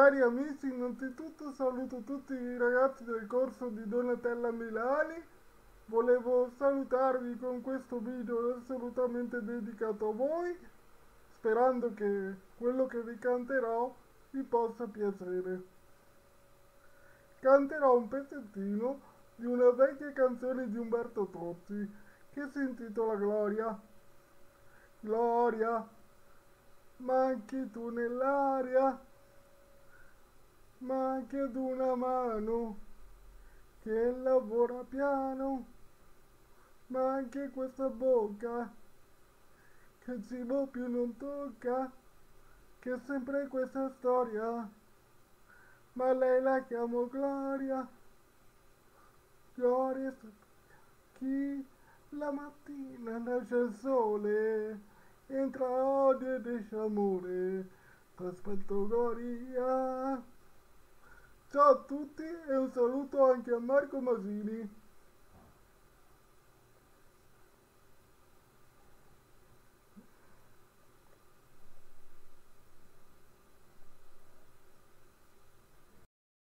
Cari amici, innanzitutto saluto tutti i ragazzi del corso di Donatella Milani. Volevo salutarvi con questo video assolutamente dedicato a voi, sperando che quello che vi canterò vi possa piacere. Canterò un pezzettino di una vecchia canzone di Umberto Tozzi che si intitola Gloria. Gloria, manchi tu nell'aria, ma anche ad una mano che lavora piano, ma anche questa bocca che il cibo più non tocca, che è sempre questa storia, ma lei la chiamo Gloria. Gloria, chi la mattina nasce il sole, entra odio ed esce amore, t'aspetto Gloria. Ciao a tutti e un saluto anche a Marco Masini.